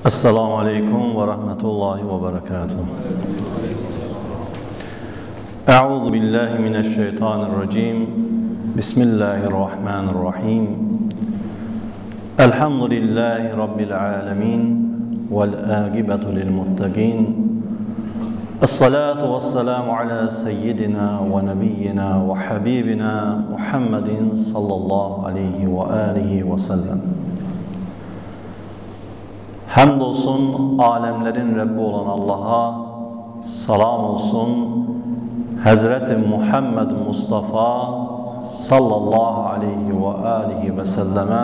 Esselamu Aleyküm ve Rahmetullahi ve Berekatuhu. Euzu billahi mineşşeytanirracim. Bismillahirrahmanirrahim. Elhamdülillahi Rabbil alemin. Vel âgibetu lil muttaqin. Esselatu vesselamu ala seyyidina ve nebiyyina ve habibina Muhammedin sallallahu aleyhi ve alihi ve sellem. Hamdolsun alemlerin Rabbi olan Allah'a, salam olsun Hazreti Muhammed Mustafa sallallahu aleyhi ve alihi ve selleme,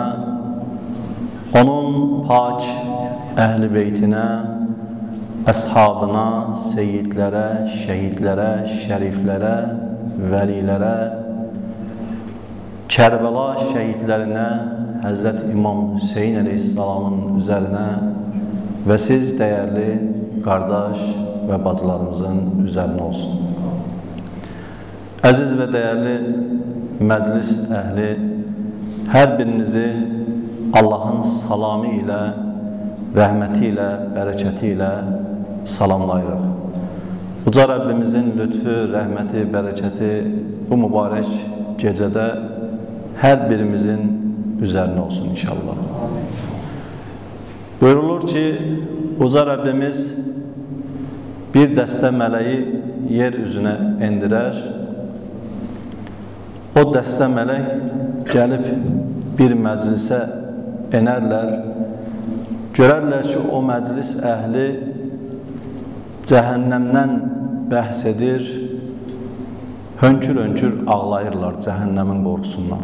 onun pak ehli beytine, ashabına, seyyidlere, şehidlere, şeriflere, velilere, Kerbela şehitlerine, Hazreti İmam Hüseyin Aleyhisselam'ın üzerine ve siz değerli kardeş ve bacılarımızın üzerine olsun. Aziz ve değerli meclis ehli, her birinizi Allah'ın salamı ile, rahmeti ile, bereketi ile salamlayırıq. Uca Rabbimizin lütfü, rahmeti, bereketi bu mübarek gecede her birimizin üzerine olsun inşallah. Buyurulur ki, Uca Rabbimiz bir dəstə mələyi yer üzünə endirər. O dəstə mələk gəlib bir məclisə enərlər. Görərlər ki, o məclis əhli cəhənnəmdən bəhs edir, hönkür-hönkür ağlayırlar cəhənnəmin qorxusundan.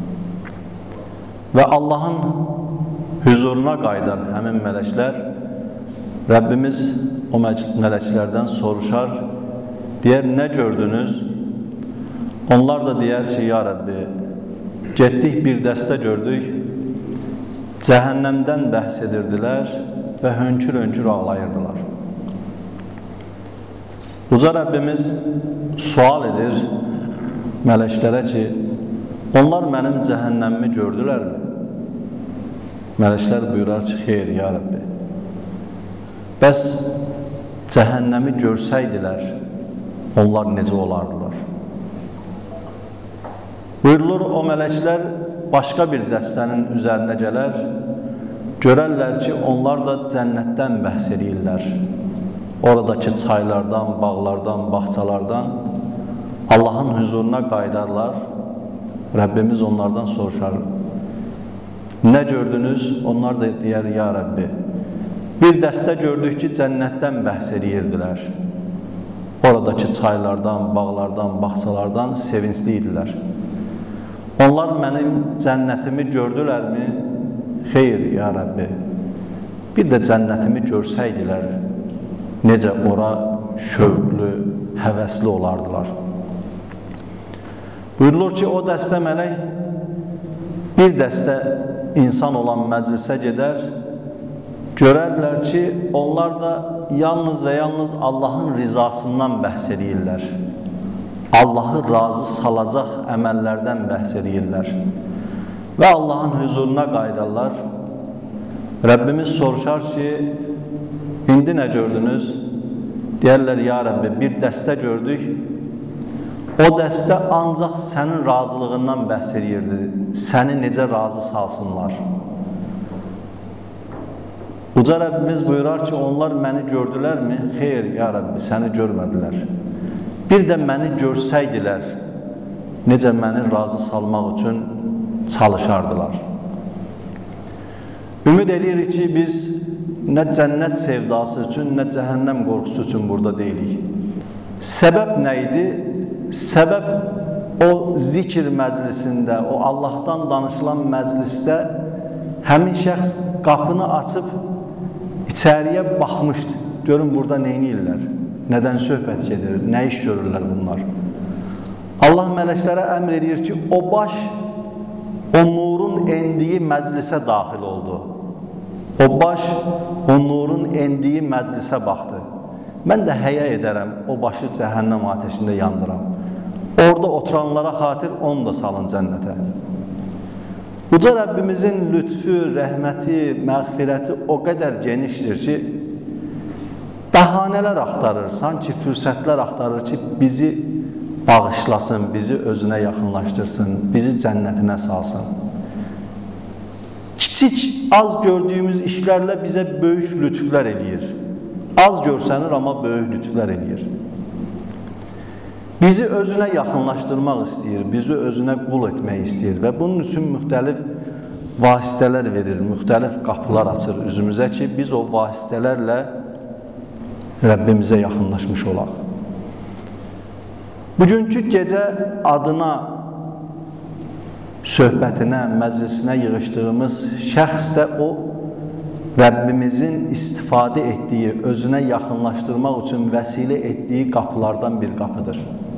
Və Allahın huzuruna qaydar həmin mələklər, Rəbbimiz o mələklərdən soruşar, deyər, nə gördünüz? Onlar da deyər ki, ya Rəbbi, getdik bir dəstə gördük, cəhənnəmdən bəhs edirdilər və hönkür-hönkür ağlayırdılar. Uca Rəbbimiz sual edir mələklərə ki, onlar mənim cəhənnəmimi gördülərmi? Mələklər buyurar ki, xeyr, ya Rəbbi. Bəs cəhənnəmi görsəydilər, onlar necə olardılar? Buyurulur, o mələklər başqa bir dəstənin üzərinə gələr, görərlər ki, onlar da cənnətdən bəhs edirlər. Oradakı çaylardan, bağlardan, bağçalardan Allahın huzuruna qaydarlar. Rəbbimiz onlardan soruşar, nə gördünüz? Onlar da deyər, ya Rəbbi, bir dəstə gördük ki, cənnətdən bəhs edirdilər. Oradakı çaylardan, bağlardan, bağçalardan sevincli idilər. Onlar mənim cənnətimi gördülərmi? Xeyr, ya Rəbbi. Bir də cənnətimi görsəydilər, necə ora şövqlü, həvəsli olardılar. Buyurulur ki, o dəstə mələk bir dəstə insan olan məclisə gedər, görərlər ki, onlar da yalnız və yalnız Allahın rizasından bəhs edirlər. Allahı razı salacaq əməllərdən bəhs edirlər. Və Allahın huzuruna qaydarlar. Rəbbimiz soruşar ki, indi nə gördünüz? Deyərlər, ya Rəbbi, bir dəstə gördük. O dəstə ancaq sənin razılığından bəhs edirdi. Səni necə razı salsınlar? Uca Rəbbimiz buyurar ki, onlar məni gördülərmi? Xeyr, ya Rəbbi, səni görmədilər. Bir də məni görsəydilər, necə məni razı salmaq üçün çalışardılar. Ümid edirik ki, biz nə cənnət sevdası üçün, nə cəhənnəm qorxusu üçün burada deyilik. Səbəb nə idi? Səbəb o zikr məclisində, o Allahdan danışılan məclisdə həmin şəxs qapını açıb içəriyə baxmışdı. Görün burada neyniyirlər, nədən söhbət gedir, nə iş görürlər bunlar. Allah mələklərə əmr edir ki, o baş o nurun endiyi məclisə daxil oldu. O baş o nurun endiyi məclisə baxdı. Mən də həya edərəm, o başı cəhənnəm ateşində yandıram. Orada oturanlara xatir onu da salın cənnətə. Uca Rəbbimizin lütfü, rəhməti, məğfirəti o qədər genişdir ki, bəhanələr axtarır, sanki fürsətlər axtarır ki, bizi bağışlasın, bizi özünə yaxınlaşdırsın, bizi cənnətinə salsın. Kiçik, az gördüyümüz işlərlə bizə böyük lütflər eləyir. Az görsənir, amma böyük lütflər eləyir. Bizi özünə yaxınlaşdırmaq istəyir, bizi özünə qul etmək istəyir və bunun üçün müxtəlif vasitələr verir, müxtəlif qapılar açır üzümüzə ki, biz o vasitələrlə Rəbbimizə yaxınlaşmış olaq. Bugünkü gecə adına, söhbətinə, məclisinə yığışdığımız şəxs də o Rəbbimizin istifadə etdiyi, özünə yaxınlaşdırmaq üçün vəsilə etdiyi qapılardan bir qapıdır.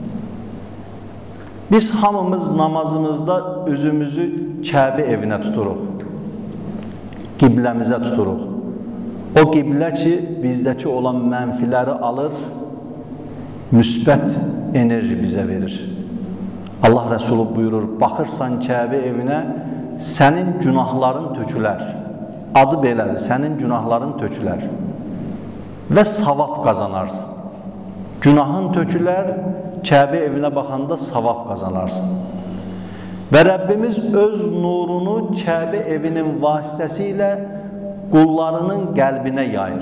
Biz hamımız namazımızda üzümüzü Kəbə evinə tuturuq, qibləmizə tuturuq. O qiblə ki, bizdəki olan mənfiləri alır, müsbət enerji bizə verir. Allah Rəsulü buyurur, baxırsan Kəbə evinə, sənin günahların tökülər. Adı belədir, sənin günahların tökülər və savab qazanarsan. Günahın tökülər, Kəbə evinə baxanda savab qazanarsan. Və Rəbbimiz öz nurunu Kəbə evinin vasitəsilə qullarının qəlbinə yayır.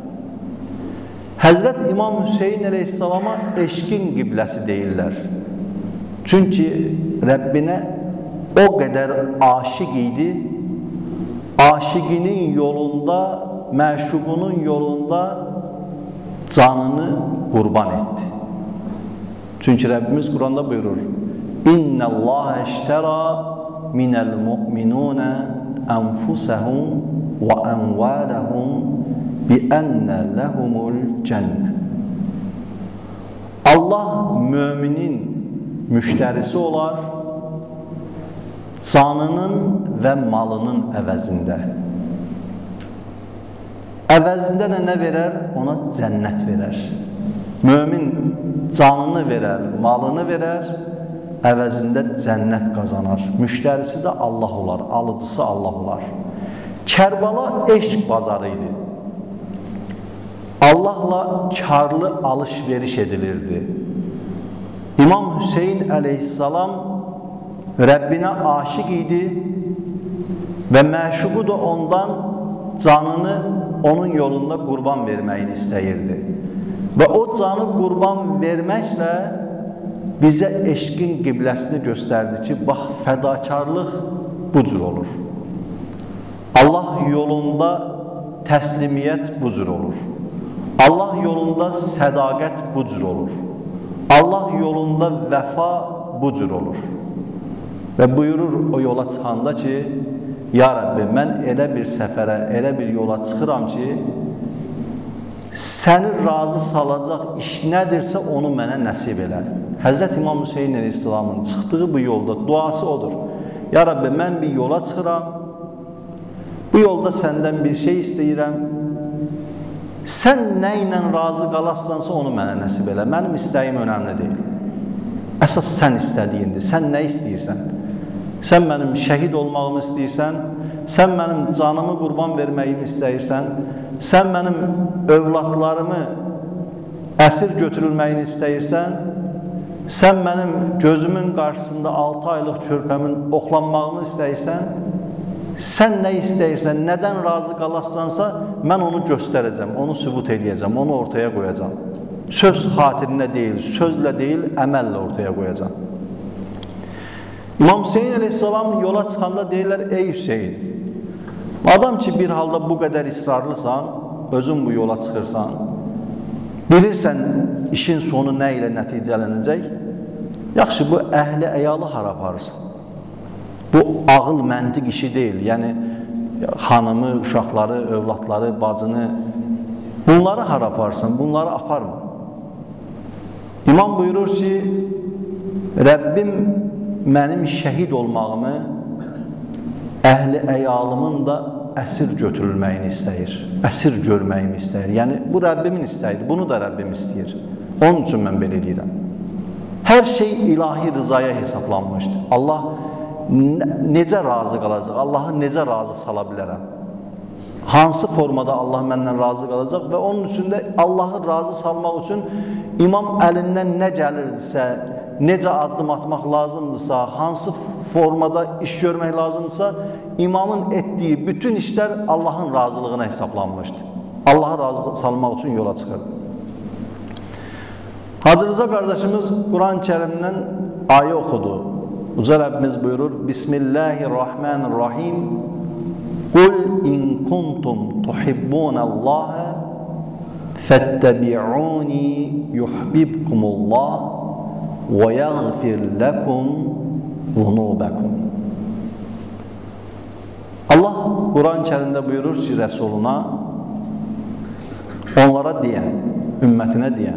Həzrət İmam Hüseyin əleyhissalama eşqin qibləsi deyirlər. Çünki Rəbbinə o qədər aşiq idi, aşiqinin yolunda, məşuqunun yolunda canını qurban etdi. Çünki Rəbbimiz Quranda buyurur, İnnə Allah əştəra minəl mu'minunə ənfusəhum və ənvələhum biənnə ləhumul cənnə. Allah müminin müştərisi olar, canının və malının əvəzində. Əvəzində nə verər? Ona cənnət verər. Mömin canını verər, malını verər, əvəzində cənnət qazanar. Müştərisi də Allah olar, alıcısı Allah olar. Kərbala eşq bazarı idi. Allahla karlı alış-veriş edilirdi. İmam Hüseyin əleyhissalam Rəbbinə aşiq idi və məşuqu da ondan canını onun yolunda qurban verməyini istəyirdi. Və o canı qurban verməklə bizə eşqin qibləsini göstərdi ki, bax, fədakarlıq bu cür olur. Allah yolunda təslimiyyət bu cür olur. Allah yolunda sədaqət bu cür olur. Allah yolunda vəfa bu cür olur. Və buyurur o yola çıxanda ki, Ya Rəbbi, mən elə bir səfərə, elə bir yola çıxıram ki, səni razı salacaq iş nədirsə onu mənə nəsib elə. Həzrət İmam Hüseyin əleyhissalamın çıxdığı bu yolda duası odur. Ya Rəbbi, mən bir yola çıxıram, bu yolda səndən bir şey istəyirəm, sən nə ilə razı qalassansa onu mənə nəsib elə. Mənim istəyim önəmli deyil. Əsas sən istədiyindir, sən nə istəyirsən? Sən mənim şəhid olmağımı istəyirsən, sən mənim canımı qurban verməyimi istəyirsən, sən mənim övladlarımı əsir götürülməyini istəyirsən, sən mənim gözümün qarşısında 6 aylıq körpəmin oxlanmağımı istəyirsən, sən nə istəyirsən, nədən razı qalassansa, mən onu göstərəcəm, onu sübut edəcəm, onu ortaya qoyacam. Söz xatirinə deyil, sözlə deyil, əməllə ortaya qoyacam. İmam Hüseyin əleyhissalam yola çıxanda deyirlər, ey Hüseyin, adam ki bir halda bu qədər israrlısan, özün bu yola çıxırsan, bilirsən işin sonu nə ilə nəticələnəcək, yaxşı bu əhli əyalı hara aparırsan? Bu ağıl, məntiq işi deyil, yəni xanımı, uşaqları, övladları, bacını, bunları hara aparırsan, bunları aparma. İmam buyurur ki, Rəbbim mənim şəhid olmağımı, əhli əyalımın da əsir götürülməyini istəyir, əsir görməyimi istəyir. Yəni, bu Rəbbimin istəyidir, bunu da Rəbbim istəyir. Onun üçün mən belə eləyirəm. Hər şey ilahi rızaya hesablanmışdır. Allah necə razı qalacaq? Allahı necə razı sala bilərəm? Hansı formada Allah məndən razı qalacaq və onun üçün də Allahı razı salmaq üçün imam əlindən nə gəlirdisə, necə addım atmaq lazımdırsa, hansı formada iş görmək lazımdırsa, imamın etdiyi bütün işlər Allahın razılığına hesablanmışdı. Allahı razı salmaq üçün yola çıxırdı. Hacı Rıza qardaşımız Quran-ı Kərimdən ayə oxudu. Uca Rəbbimiz buyurur, Bismillahirrahmanirrahim. Qul in kuntum tuhibbunallaha fettebi'uni yuhbibkumullah ve yaghfir lekum zunubakum. Allah Quran-ı Kərimdə buyurur ki, Rəsuluna onlara deyən, ümmətinə deyən,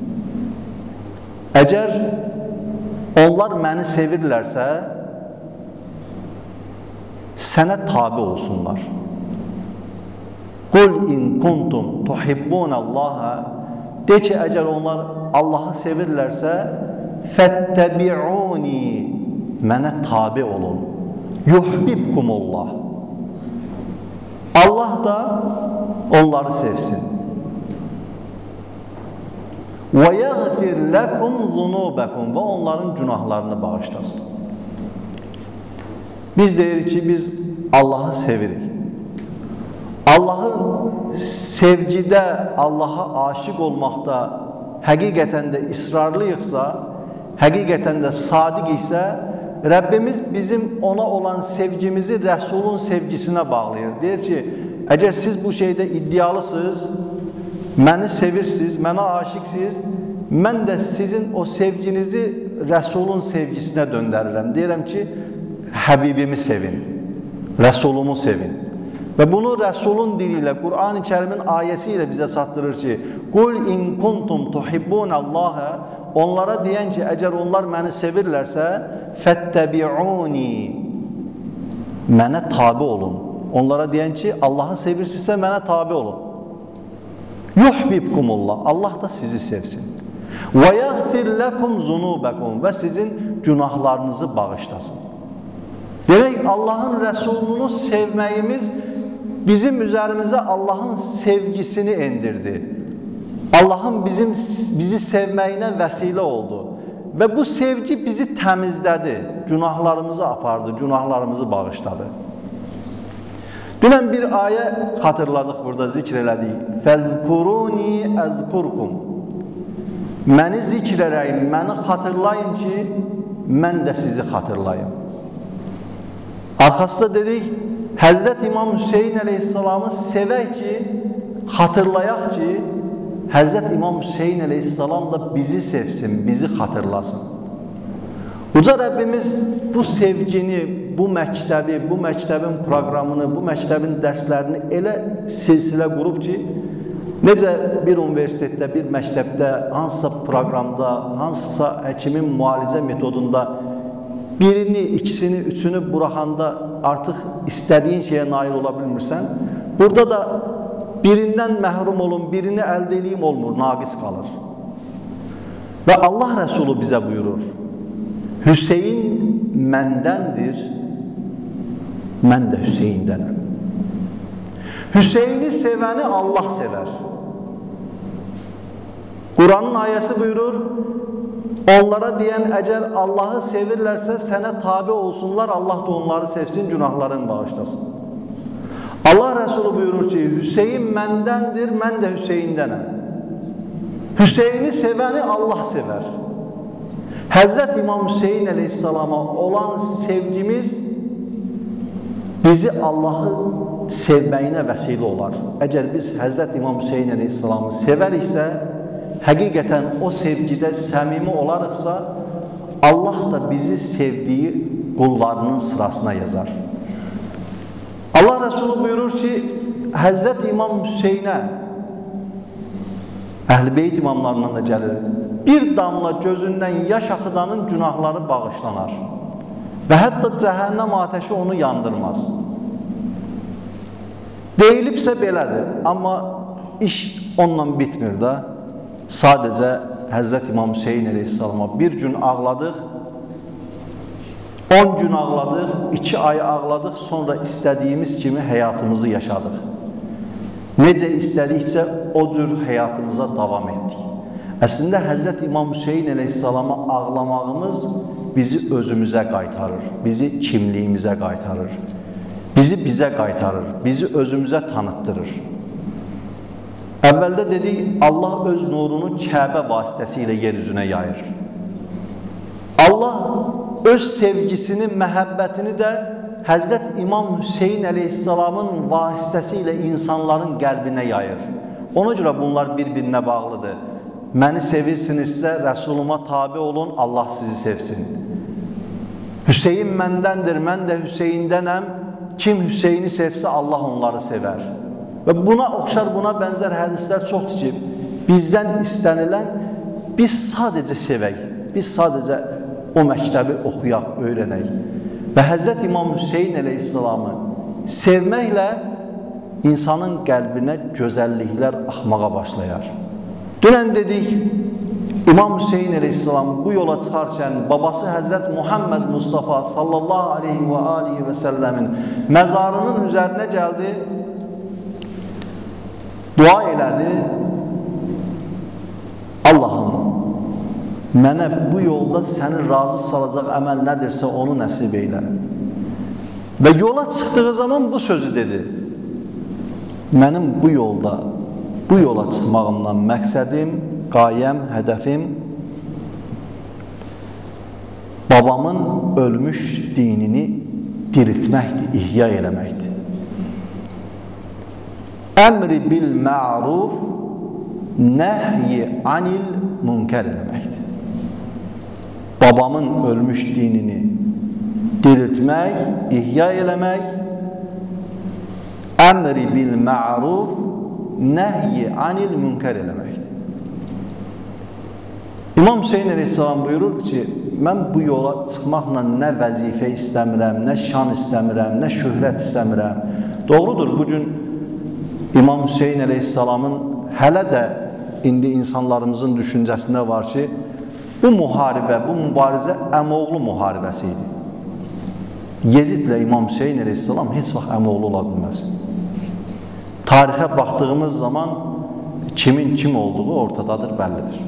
əgər onlar məni sevirlərsə, sənə tabi olsunlar. Qul in kuntum tuhibbunallaha, de ki, əgər onlar Allahı sevirlərsə, fəttebi'uni, mənə tabi olun. Yuhbibkumullah. Allah da onları sevsin. Və yəğfir ləkum zunubəkum, və onların günahlarını bağışlasın. Biz deyirik ki, biz Allahı sevirik. Allahı sevgidə, Allaha aşiq olmaqda həqiqətən də israrlıyıqsa, həqiqətən də sadiq isə, Rəbbimiz bizim ona olan sevgimizi Rəsulun sevgisinə bağlayır. Deyir ki, əgər siz bu şeydə iddialısınız, məni sevirsiniz, mənə aşiqsiniz, mən də sizin o sevginizi Rəsulun sevgisinə döndərirəm. Deyirəm ki, Həbibimi sevin, Rəsulumu sevin. Və bunu Rəsulun dili ilə, Quran-ı Kərimin ayəsi ilə bizə çatdırır ki, Qul in kuntum tuhibbunallaha, onlara deyən ki, əgər onlar məni sevirlərsə, fəttəbi'uni, mənə tabi olun. Onlara deyən ki, Allahı sevirsinizsə, mənə tabi olun. Yuhbibkumullah, Allah da sizi sevsin. Və yəğfir ləkum zunubəkum, və sizin günahlarınızı bağışlasın. Demək, Allahın Rəsulunu sevməyimiz bizim üzərimizə Allahın sevgisini endirdi. Allahın bizi sevməyinə vəsilə oldu. Və bu sevgi bizi təmizlədi, günahlarımızı apardı, günahlarımızı bağışladı. Dünən bir ayə xatırladıq, burada zikr elədik. Fəzkuruni əzkurkum. Məni zikr edəyin, məni xatırlayın ki, mən də sizi xatırlayım. Arxasında dedik, Həzrət İmam Hüseyin əleyhissalamı sevək ki, xatırlayaq ki, Həzrət İmam Hüseyin əleyhissalam da bizi sevsin, bizi xatırlasın. Uca Rəbbimiz bu sevgini, bu məktəbi, bu məktəbin proqramını, bu məktəbin dərslərini elə silsilə qurub ki, necə bir universitetdə, bir məktəbdə, hansısa proqramda, hansısa həkimin müalicə metodunda birini, ikisini, üçünü buraxanda artıq istədiyin şeyə nail ola bilmirsən, burada da birindən məhrum olun, birini əldə edeyim olmur, naqis qalır. Və Allah Rəsulu bizə buyurur, Hüseyin məndəndir, mən də Hüseyindənəm. Hüseyini sevəni Allah sevər. Quranın ayəsi buyurur, onlara deyən, əgər Allahı sevirlərsə, sənə tabi olsunlar, Allah da onları sevsin, günahlarını bağışlasın. Allah Rəsulu buyurur ki, Hüseyin məndəndir, mən də Hüseyindənəm. Hüseyini sevəni Allah sevər. Həzrət İmam Hüseyin əleyhissalama olan sevgimiz bizi Allahı sevməyinə vəsilə olar. Əgər biz Həzrət İmam Hüseyin əleyhissalamı sevəriksə, həqiqətən o sevgidə səmimi olarıqsa, Allah da bizi sevdiyi qullarının sırasına yazar. Allah Rəsulu buyurur ki, Həzrət İmam Hüseynə, Əhl-i Beyt imamlarından da gəlir, bir damla gözündən yaş axıdanın günahları bağışlanar və hətta cəhənnəm ateşi onu yandırmaz. Deyilibsə belədir, amma iş onunla bitmir də. Sadəcə Həzrət İmam Hüseyin əleyhissalama bir gün ağladıq, 10 gün ağladıq, 2 ay ağladıq, sonra istədiyimiz kimi həyatımızı yaşadıq. Necə istədikcə o cür həyatımıza davam etdik. Əslində Həzrət İmam Hüseyin əleyhissalama ağlamağımız bizi özümüzə qaytarır, bizi kimliyimizə qaytarır, bizi bizə qaytarır, bizi özümüzə tanıtdırır. Əvvəldə dedik, Allah öz nurunu Kəbə vasitəsilə yer üzünə yayır. Allah öz sevgisini, məhəbbətini də Həzrət İmam Hüseyin əleyhissalamın vasitəsilə insanların qəlbinə yayır. Ona görə bunlar bir-birinə bağlıdır. Məni sevirsinizsə, Rəsuluma tabi olun, Allah sizi sevsin. Hüseyin məndəndir, mən də Hüseyindənəm. Kim Hüseyini sevsə, Allah onları sevər. Və buna oxşar, buna bənzər hədislər çoxdur ki, bizdən istənilən, biz sadəcə sevək, biz sadəcə o məktəbi oxuyaq, öyrənək. Və Həzrət İmam Hüseyin əleyhissalamı sevməklə insanın qəlbinə gözəlliklər axmağa başlayar. Dünən dedik, İmam Hüseyin əleyhissalam bu yola çıxarkən babası Həzrət Muhammed Mustafa sallallahu aleyhi və səlləmin məzarının üzərinə gəldi, dua elədi. Allahım, mənə bu yolda səni razı salacaq əməl nədirsə onu nəsib eylə. Və yola çıxdığı zaman bu sözü dedi. Mənim bu yola çıxmağımdan məqsədim, qayəm, hədəfim babamın ölmüş dinini diriltməkdir, ihya eləməkdir. Əmri bil ma'ruf, nəhyi anil münkər eləməkdir. Babamın ölmüş dinini diriltmək, ihya eləmək, əmri bil ma'ruf, nəhyi anil münkər eləməkdir. İmam Hüseyin əleyhissalam buyururdu ki, mən bu yola çıxmaqla nə vəzifə istəmirəm, nə şan istəmirəm, nə şöhrət istəmirəm. Doğrudur, bugün İmam Hüseyin əleyhissalamın hələ də indi insanlarımızın düşüncəsində var ki, bu müharibə, bu mübarizə əmoğlu müharibəsi idi. Yezidlə İmam Hüseyin əleyhissalam heç vaxt əmoğlu ola bilməz. Tarixə baxdığımız zaman kimin kim olduğu ortadadır, bəllidir.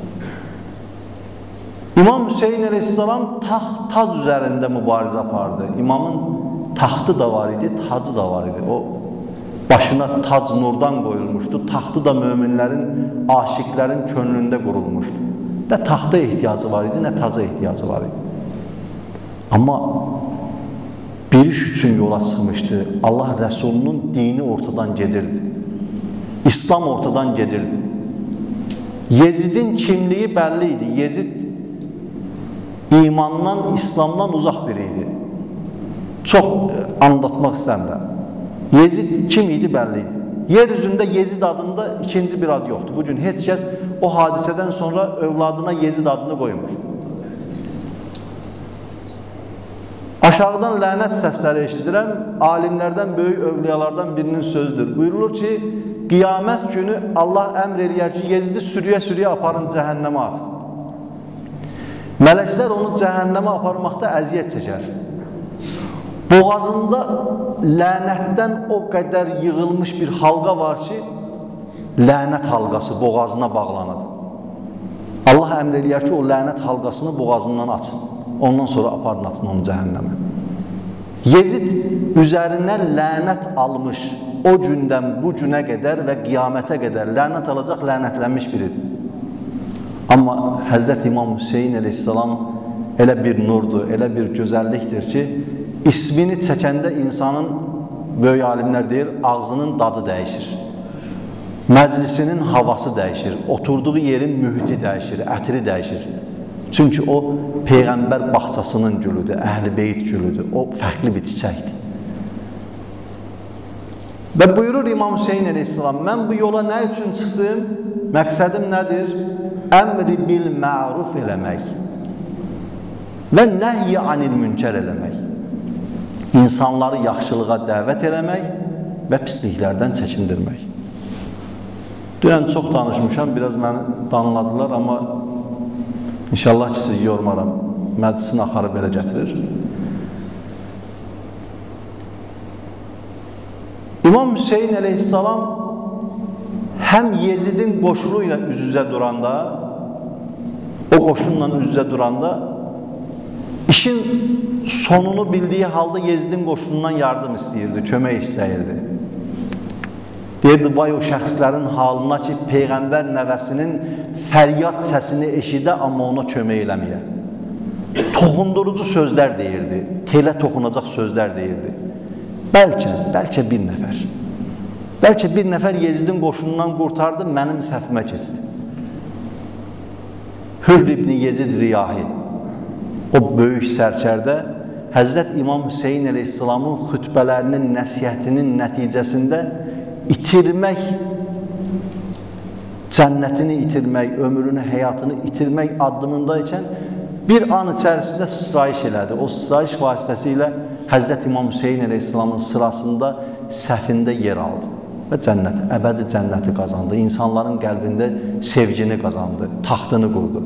İmam Hüseyin əleyhissalam taxt üzərində mübarizə apardı. İmamın taxtı da var idi, tacı da var idi. O başına tac nurdan qoyulmuşdu. Taxtı da möminlərin, aşiqlərin könlündə qurulmuşdu. Nə taxta ehtiyacı var idi, nə taca ehtiyacı var idi. Amma bir iş üçün yola çıxmışdı. Allah Rəsulunun dini ortadan gedirdi. İslam ortadan gedirdi. Yezidin kimliyi bəlli idi. Yezid imandan, İslamdan uzaq biri idi. Çox anlatmaq istəmirəm. Yezid kim idi bəlli idi. Yeryüzündə Yezid adında ikinci bir ad yoxdur. Bugün heç kəs o hadisədən sonra övladına Yezid adını qoymur. Aşağıdan lənət səsləri eşidirəm, alimlərdən, böyük övliyalardan birinin sözüdür. Buyurulur ki, qiyamət günü Allah əmr eləyər ki, Yezidi sürüyə-sürüyə aparın, cəhənnəmə atın. Mələklər onu cəhənnəmə aparmaqda əziyyət çəkər. Boğazında lənətdən o qədər yığılmış bir halqa var ki, lənət halqası boğazına bağlanır. Allah əmr eləyər ki, o lənət halqasını boğazından açın. Ondan sonra aparın, atın onu cəhənnəmə. Yezid üzərinə lənət almış, o gündən bu günə qədər və qiyamətə qədər lənət alacaq, lənətlənmiş biridir. Amma Həzrət İmam Hüseyin əleyhissalam elə bir nurdur, elə bir gözəllikdir ki, ismini çəkəndə insanın, böyük alimlər deyir, ağzının dadı dəyişir. Məclisinin havası dəyişir, oturduğu yerin mühiti dəyişir, ətri dəyişir. Çünki o, Peyğəmbər bağçasının gülüdür, Əhl-i Beyt gülüdür, o fərqli bir çiçəkdir. Və buyurur İmam Hüseyin əleyhissalam, mən bu yola nə üçün çıxdım? Məqsədim nədir? Əmri bil ma'ruf eləmək və nəhyi anil münkər eləmək. İnsanları yaxşılığa dəvət eləmək və pisliklərdən çəkindirmək. Dünən çox danışmışam, biraz məni danladılar, amma İnşallah ki, sizi yormaram. məclisin axarı belə gətirir. İmam Hüseyin əleyhissalam həm Yezidin qoşunu ilə üz-üzə duranda, o qoşunla üz-üzə duranda, işin sonunu bildiyi halda Yezidin qoşunundan yardım istəyirdi, kömək istəyirdi. Deyirdi, vay o şəxslərin halına ki, Peyğəmbər nəvəsinin fəryad səsini eşidə, amma ona kömək eləməyə. Toxundurucu sözlər deyirdi, telə toxunacaq sözlər deyirdi. Bəlkə bir nəfər. Bəlkə bir nəfər Yezidin qoşunundan qurtardı, mənim səhvimə keçdi. Hürr ibn Yezid Riyahi, o böyük sərkərdə Həzrət İmam Hüseyin əleyhissalamın xütbələrinin, nəsihətinin nəticəsində itirmək, cənnətini itirmək, ömrünü, həyatını itirmək addımındaykən bir an içərisində sıçrayış elədi. O sıçrayış vasitəsilə Həzrət İmam Hüseyin əleyhissalamın sırasında səfində yer aldı və cənnət, əbədi cənnəti qazandı. İnsanların qəlbində sevgini qazandı, taxtını qurdu.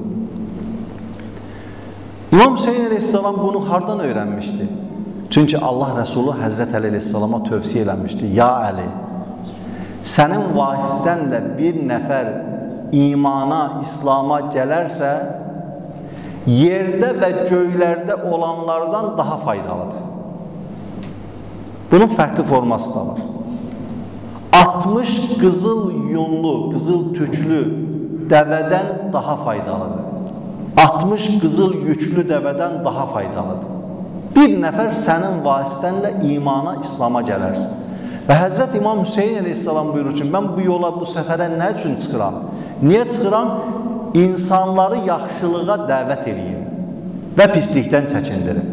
İmam Hüseyin əleyhissalam bunu hardan öyrənmişdi? Çünki Allah Rəsulü Həzrət Əli əleyhissalama tövsiyə eləmişdi. Ya Əli, sənin vasitənlə bir nəfər imana, İslama gələrsə, yerdə və göylərdə olanlardan daha faydalıdır. Bunun fərqli forması da var. 60 qızıl yunlu, qızıl tüklü dəvədən daha faydalıdır. 60 qızıl yüklü dəvədən daha faydalıdır. Bir nəfər sənin vasitənlə imana, İslama gələrsən. Və Həzrət İmam Hüseyin əleyhissalam buyurur ki, mən bu yola, bu səfərə nə üçün çıxıram? Niyə çıxıram? İnsanları yaxşılığa dəvət edeyim və pislikdən çəkindirim.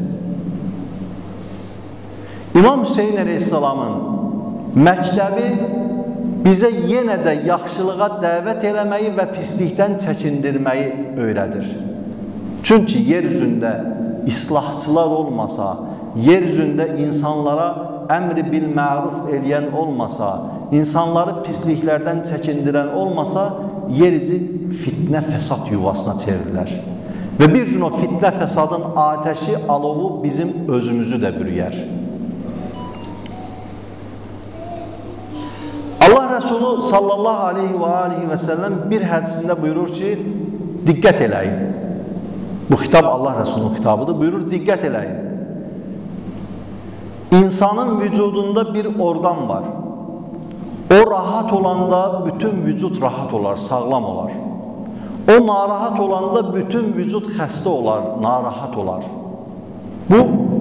İmam Hüseyin əleyhissalamın məktəbi bizə yenə də yaxşılığa dəvət eləməyi və pislikdən çəkindirməyi öyrədir. Çünki yer üzündə islahçılar olmasa, yer üzündə insanlara əmri bil məruf eləyən olmasa, insanları pisliklərdən çəkindirən olmasa, yer izi fitnə fəsad yuvasına çevrilər. Və bir gün o fitnə fəsadın atəşi, alovu bizim özümüzü də bürüyər. Allah Rəsulü sallallahu aleyhi və səlləm bir hədisində buyurur ki, diqqət eləyin. Bu xitab Allah Rəsulünün xitabıdır. Buyurur, diqqət eləyin. İnsanın vücudunda bir orqan var. O rahat olanda bütün vücud rahat olar, sağlam olar. O narahat olanda bütün vücud xəstə olar, narahat olar. Bu,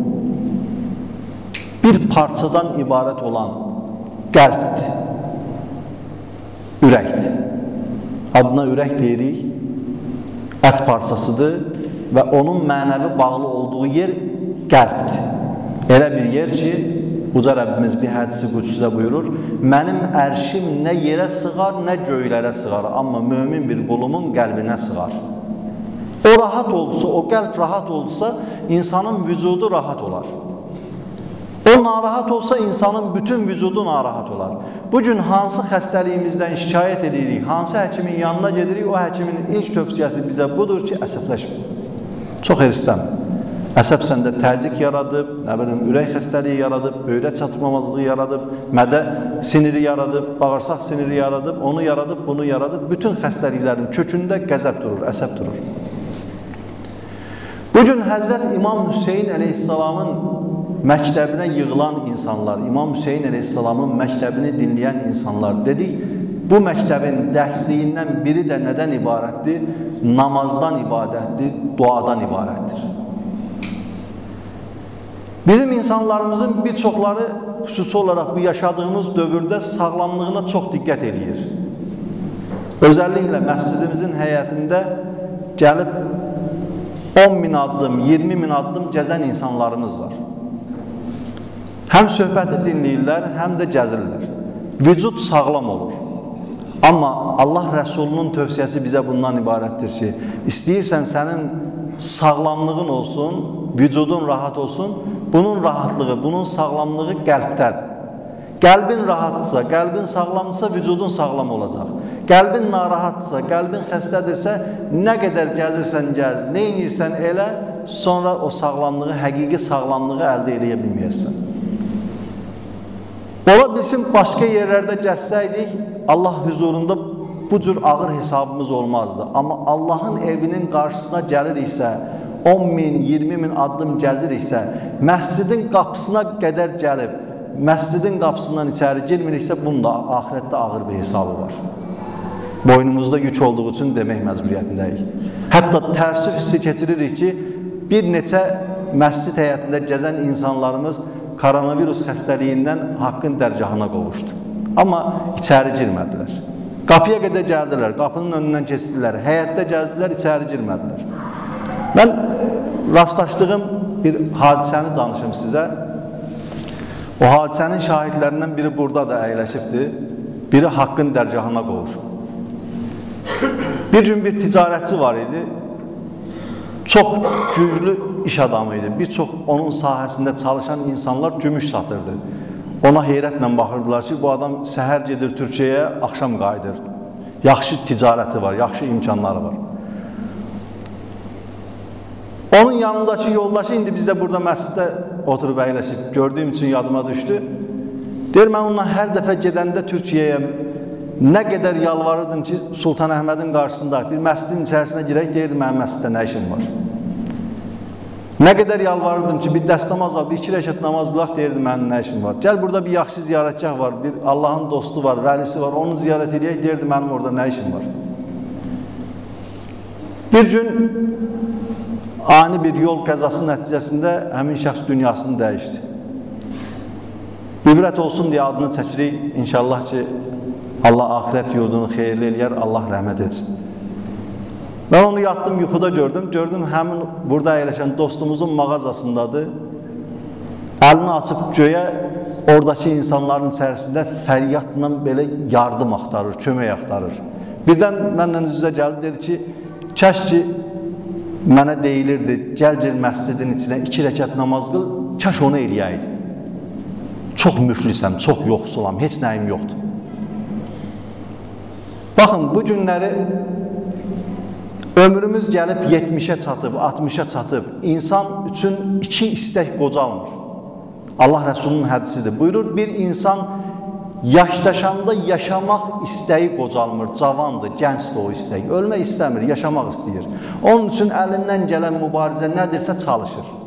bir parçadan ibarət olan qəlbdir, ürəkdir. Adına ürək deyirik, ət parçasıdır və onun mənəvi bağlı olduğu yer qəlbdir. Elə bir yer ki, Uca Rəbbimiz bir hədisi qüdsüdə buyurur, mənim ərşim nə yerə sığar, nə göylərə sığar, amma mömin bir qulumun qəlbinə sığar. O rahat olsa, o qəlb rahat olsa, insanın vücudu rahat olar. O narahat olsa, insanın bütün vücudu narahat olar. Bugün hansı xəstəliyimizdən şikayət edirik, hansı həkimin yanına gedirik, o həkimin ilk tövsiyəsi bizə budur ki, əsəbləşmə. Çox hirslənmə. Əsəb səndə təzik yaradıb, ürək xəstəliyi yaradıb, böyrə çatmamazlığı yaradıb, mədə siniri yaradıb, bağırsaq siniri yaradıb, onu yaradıb, bunu yaradıb. Bütün xəstəliklərin kökündə qəzəb durur, əsəb durur. Bugün Həzrət İmam Hüseyin əleyhissalamın məktəbinə yığılan insanlar, İmam Hüseyin əleyhissalamın məktəbini dinləyən insanlar dedik, bu məktəbin dərsliyindən biri də nədən ibarətdir? Namazdan ibadətdir, duadan ibarətdir. Bizim insanlarımızın bir çoxları xüsusi olaraq bu yaşadığımız dövrdə sağlamlığına çox diqqət edir. Özəlliklə məscidimizin həyətində gəlib 10.000 addım, 20.000 addım gəzən insanlarımız var. Həm söhbəti dinləyirlər, həm də gəzirlər. Vücud sağlam olur. Amma Allah Rəsulunun tövsiyəsi bizə bundan ibarətdir ki, istəyirsən sənin sağlamlığın olsun, vücudun rahat olsun, bunun rahatlığı, bunun sağlamlığı qəlbdədir. Qəlbin rahatdırsa, qəlbin sağlamdırsa, vücudun sağlam olacaq. Qəlbin narahatdırsa, qəlbin xəstədirsə, nə qədər gəzirsən gəz, nə inirsən elə, sonra o sağlamlığı, həqiqi sağlamlığı əldə edə bilməyəsən. Ola bilsin, başqa yerlərdə gətsəydik, Allah huzurunda bu cür ağır hesabımız olmazdı. Amma Allahın evinin qarşısına gəliriksə, 10 min, 20 min addım gəziriksə, məscidin qapısına qədər gəlib, məscidin qapısından içəri girmiriksə, bunun da ahirətdə ağır bir hesabı var. Boynumuzda yük olduğu üçün demək məcburiyyətindəyik. Hətta təəssüf hissi keçiririk ki, bir neçə məscid həyətində gəzən insanlarımız koronavirus xəstəliyindən haqqın dərgahına qovuşdu. Amma içəri girmədilər. Qapıya qədər gəldilər, qapının önündən keçdilər, həyətdə gəzdilər, içəri girmədilər. Mən rastlaşdığım bir hadisəni danışım sizə. O hadisənin şahidlərindən biri burada da əyləşibdir, biri haqqın dərgahına qovuşub. Bir gün bir ticarətçi var idi, çox güclü iş adamı idi. Bir çox onun sahəsində çalışan insanlar gümüş satırdı. Ona heyrətlə baxırdılar ki, bu adam səhər gedir Türkiyəyə, axşam qayıdır. Yaxşı ticarəti var, yaxşı imkanları var. Onun yanındakı yoldaşı indi biz də burada məsciddə oturub əyləşib, gördüyüm üçün yadıma düşdü. Deyir, mən onunla hər dəfə gedəndə Türkiyəyə nə qədər yalvarırdım ki, Sultan Əhmədin qarşısında bir məscidin içərisinə girək, deyirdi, mənim məsciddə nə işim var. Nə qədər yalvarırdım ki, bir dəst namaz al, bir 2 rəkat namaz qılaq, deyirdi, mənim nə işim var. Gəl, burada bir yaxşı ziyarətgah var, bir Allahın dostu var, vəlisi var, onu ziyarət edək, deyirdi, mənim orada nə işim var. Bir gün ani bir yol qəzası nəticəsində həmin şəxs dünyasını dəyişdi. İbrət olsun deyə adını çəkirik, inşallah ki, Allah axirət yurdunu xeyirli eləyər, Allah rəhmət etsin. Mən onu yatdım, yuxuda gördüm, həmin burada əyləşən dostumuzun mağazasındadır. Əlini açıb göyə, oradakı insanların içərisində fəryadla belə yardım axtarır, kömək axtarır. Birdən mənlə üzə gəldi, dedi ki, kəş ki, mənə deyilirdi, gəl məscidin içinə 2 rəkat namaz qıl, kəş onu eləyəydi. Çox müflisəm, çox yoxsulam, heç nəyim yoxdur. Baxın, bu günləri ömrümüz gəlib 70-ə çatıb, 60-a çatıb, insan üçün 2 istək qocalmır. Allah Rəsulunun hədisidir. Buyurur, bir insan yaşdaşanda yaşamaq istəyi qocalmır, cavandır, gəncdir o istək. Ölmək istəmir, yaşamaq istəyir. Onun üçün əlindən gələn mübarizə nədirsə çalışır.